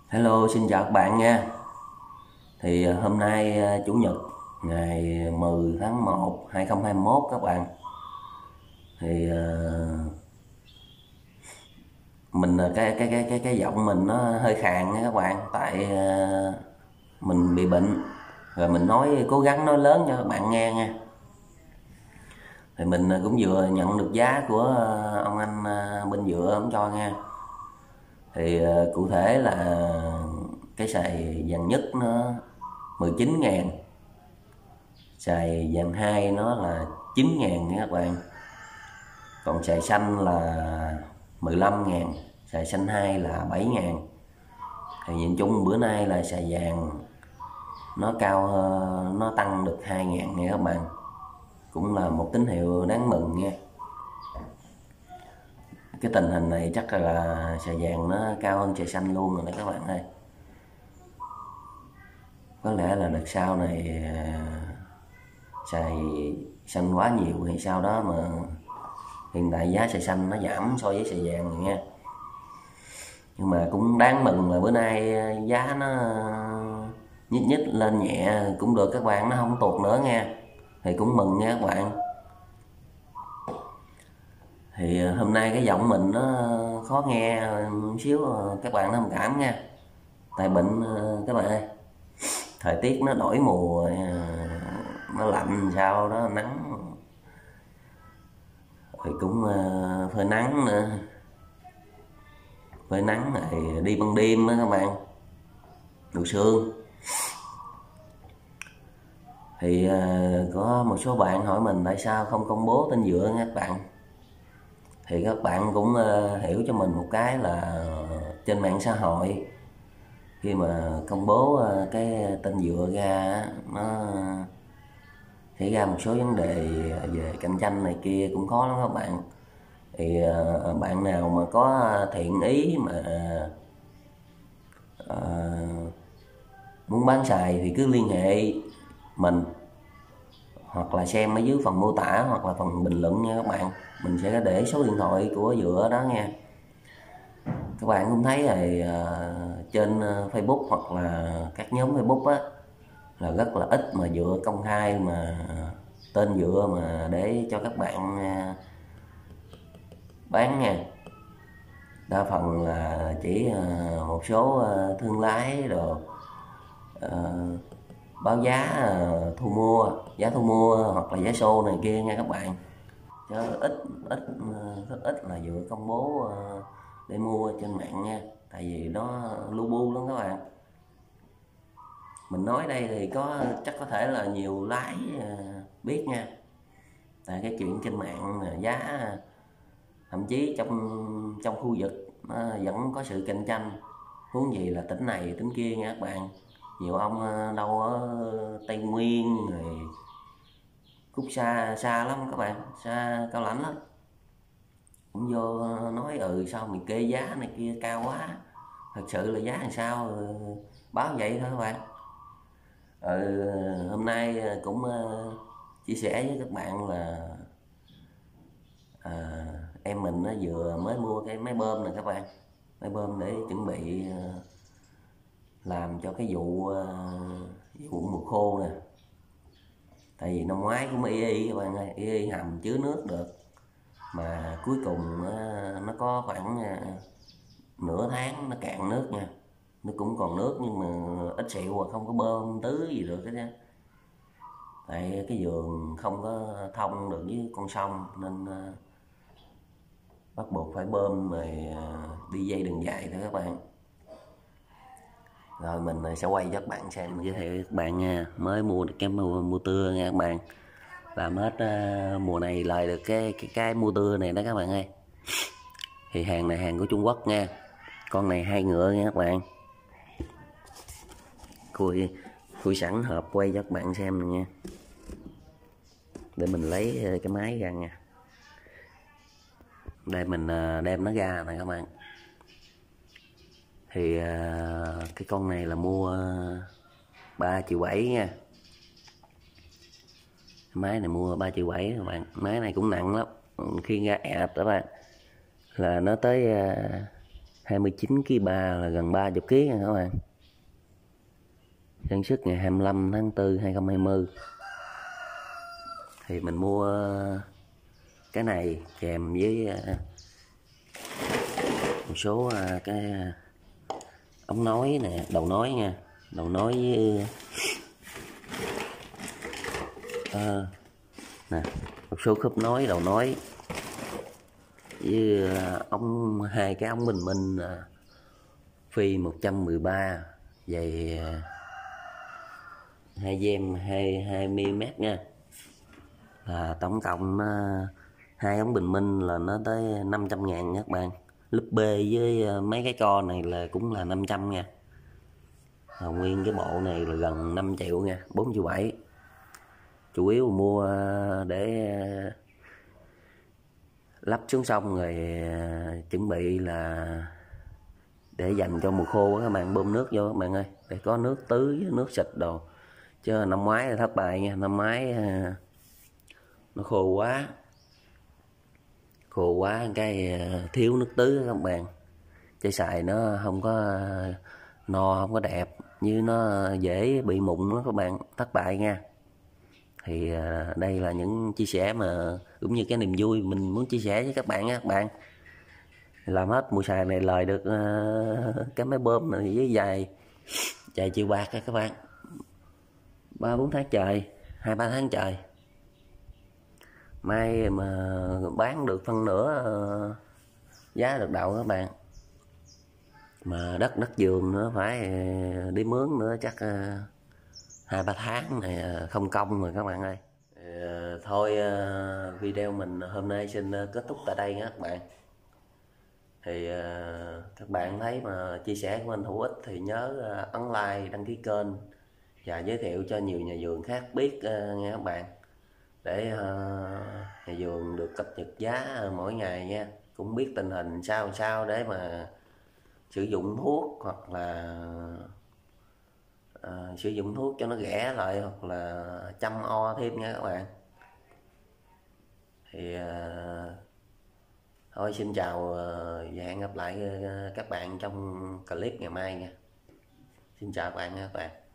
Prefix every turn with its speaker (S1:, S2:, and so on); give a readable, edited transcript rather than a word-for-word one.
S1: Hello, xin chào các bạn nha. Thì hôm nay Chủ nhật ngày 10 tháng 1 2021 các bạn. Thì mình cái giọng mình nó hơi khàn nha các bạn, tại mình bị bệnh rồi mình nói cố gắng nói lớn cho các bạn nghe nha. Thì mình cũng vừa nhận được giá của ông anh bên dựa ông cho nha. Thì cụ thể là cái xài vàng nhất nó 19.000, xài vàng 2 nó là 9.000 nha các bạn, còn xài xanh là 15.000, xài xanh 2 là 7.000. Thì nhìn chung bữa nay là xài vàng nó cao, nó tăng được 2.000 nha các bạn, cũng là một tín hiệu đáng mừng nha. Cái tình hình này chắc là xài vàng nó cao hơn xài xanh luôn rồi đấy các bạn ơi. Có lẽ là đợt sau này xài xanh quá nhiều hay sao đó mà hiện tại giá xài xanh nó giảm so với xài vàng rồi nha. Nhưng mà cũng đáng mừng là bữa nay giá nó nhích nhích lên nhẹ cũng được các bạn, nó không tuột nữa nha, thì cũng mừng nha các bạn. Thì hôm nay cái giọng mình nó khó nghe một xíu, các bạn thông cảm nha, tại bệnh các bạn ơi. Thời tiết nó đổi mùa, nó lạnh sao đó, nắng thì cũng phơi nắng nữa, phơi nắng này đi ban đêm đó các bạn, đồ sương. Thì có một số bạn hỏi mình tại sao không công bố tên dựa nha các bạn. Thì các bạn cũng hiểu cho mình một cái là trên mạng xã hội khi mà công bố cái tên dựa ra, nó xảy ra một số vấn đề về cạnh tranh này kia cũng khó lắm các bạn. Thì bạn nào mà có thiện ý mà muốn bán xài thì cứ liên hệ mình, hoặc là xem ở dưới phần mô tả hoặc là phần bình luận nha các bạn. Mình sẽ để số điện thoại của dựa đó nha. Các bạn cũng thấy rồi, trên Facebook hoặc là các nhóm Facebook á, là rất là ít mà dựa công khai mà tên dựa mà để cho các bạn bán nha. Đa phần là chỉ một số thương lái rồi báo giá thu mua, giá thu mua hoặc là giá xô này kia nha các bạn, chứ ít ít rất ít là dựa công bố để mua trên mạng nha, tại vì nó lu bu lắm các bạn. Mình nói đây thì chắc có thể là nhiều lái biết nha, tại cái chuyện trên mạng giá, thậm chí trong khu vực nó vẫn có sự cạnh tranh, huống gì là tỉnh này tỉnh kia nha các bạn. Nhiều ông đâu ở Tây Nguyên rồi khúc xa xa lắm các bạn, xa Cao Lãnh lắm, cũng vô nói sao mày kê giá này kia cao quá, thật sự là giá làm sao báo vậy thôi các bạn. Hôm nay cũng chia sẻ với các bạn là em mình nó vừa mới mua cái máy bơm này các bạn, máy bơm để chuẩn bị làm cho cái vụ mùa khô nè. Tại vì năm ngoái cũng y các bạn ơi, y hầm chứa nước được, mà cuối cùng nó có khoảng nửa tháng nó cạn nước nha. Nó cũng còn nước nhưng mà ít xịu, và không có bơm tưới gì được hết á, tại cái vườn không có thông được với con sông nên bắt buộc phải bơm rồi đi dây đường dài thôi các bạn. Rồi mình sẽ quay cho các bạn xem, giới thiệu các bạn nha, mới mua được cái mua tưa nha các bạn, làm hết mùa này lời được cái mua tưa này đó các bạn ơi. Thì hàng này hàng của Trung Quốc nha, con này 2 ngựa nha các bạn. Khui sẵn hộp quay cho các bạn xem này nha, để mình lấy cái máy ra nha. Đây mình đem nó ra này các bạn. Thì cái con này là mua 3,7 triệu nha. Máy này mua 3,7 triệu các bạn. Máy này cũng nặng lắm, khi ra ẹt các bạn là nó tới 29,3 kg là gần 30 kg nha các bạn. Sản xuất ngày 25 tháng 4 2020. Thì mình mua cái này kèm với một số cái ống nối nè, đầu nối nha, đầu nối với nè, một số khớp nối đầu nối với hai cái ống bình minh phi 113 dày 2 gem 2 mm nha. Là tổng cộng hai ống bình minh là nó tới 500.000 các bạn. Lúp B với mấy cái co này là cũng là 500 nha. Nguyên cái bộ này là gần 5 triệu nha, 4,7 triệu. Chủ yếu mua để lắp xuống sông rồi chuẩn bị là để dành cho mùa khô các bạn, bơm nước vô các bạn ơi, để có nước tưới với nước xịt đồ. Chứ năm ngoái là thất bại nha, năm ngoái nó khô quá cái thiếu nước tưới các bạn, trái xài nó không có no, không có đẹp, như nó dễ bị mụn đó các bạn, thất bại nha. Thì đây là những chia sẻ mà cũng như cái niềm vui mình muốn chia sẻ với các bạn nha các bạn. Làm hết mùa xài này lời được cái máy bơm này với dài chiều bạc các bạn, 3-4 tháng trời, 2-3 tháng trời. Mai mà bán được phân nửa giá được đậu các bạn. Mà đất vườn nữa phải đi mướn nữa chắc 2-3 tháng này không công rồi các bạn ơi. Thôi video mình hôm nay xin kết thúc tại đây nha các bạn. Thì các bạn thấy mà chia sẻ của mình hữu ích thì nhớ ấn like, đăng ký kênh và giới thiệu cho nhiều nhà vườn khác biết nha các bạn, để nhà vườn được cập nhật giá mỗi ngày nha, cũng biết tình hình sao để mà sử dụng thuốc, hoặc là sử dụng thuốc cho nó rẻ lại, hoặc là chăm o thêm nha các bạn. Thì thôi xin chào và hẹn gặp lại các bạn trong clip ngày mai nha. Xin chào các bạn nha các bạn.